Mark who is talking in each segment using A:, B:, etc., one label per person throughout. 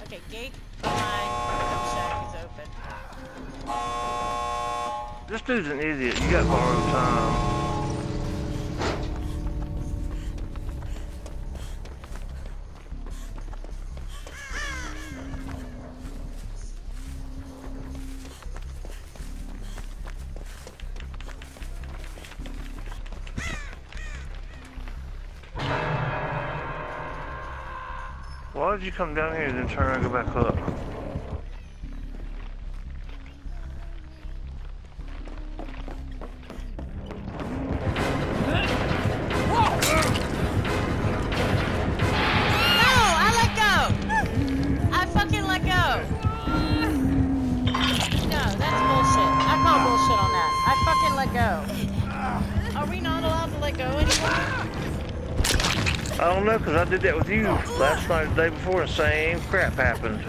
A: Okay, gate behind Feng shack is open.
B: This dude's an idiot. You got borrowed time. Why did you come down here and then turn around and go back up?
A: Are we not allowed to let go anymore?
B: I don't know, because I did that with you last night, the day before, and same crap happened.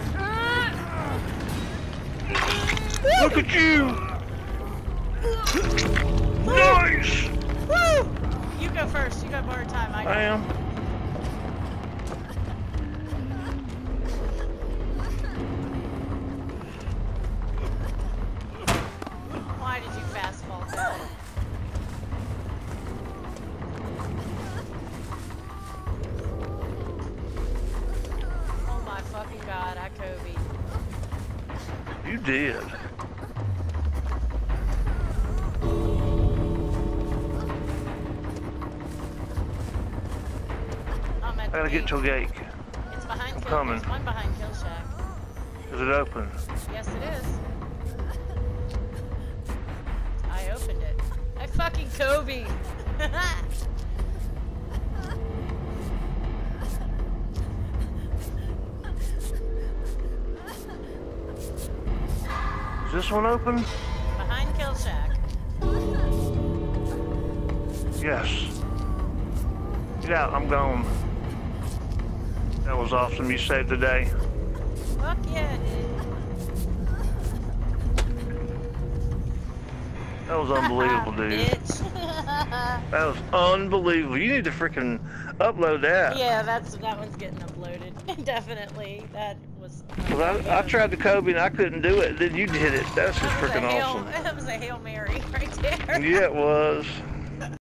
B: Look at you! Nice!
A: Woo! You go first. You got more time. I
B: am.
A: Why did you fast fall down? Oh my fucking god, I Kobe.
B: You did.
A: I'm at
B: I gotta get to a gate.
A: It's behind
B: I'm
A: Kill.
B: coming.
A: There's one behind Kill Shack.
B: Is it open?
A: Yes, it is. I opened it. I fucking Kobe.
B: Is this one open?
A: Behind Kill Shack.
B: Yes. Get out, I'm gone. That was awesome, you saved the day.
A: Fuck yeah, dude.
B: That was unbelievable, dude.
A: Bitch.
B: That was unbelievable. You need to freaking upload that.
A: Yeah, that one's getting uploaded. Definitely. That was.
B: I tried the Kobe and I couldn't do it. Then you did it. That's just freaking awesome.
A: That was a Hail Mary right there.
B: Yeah, it was.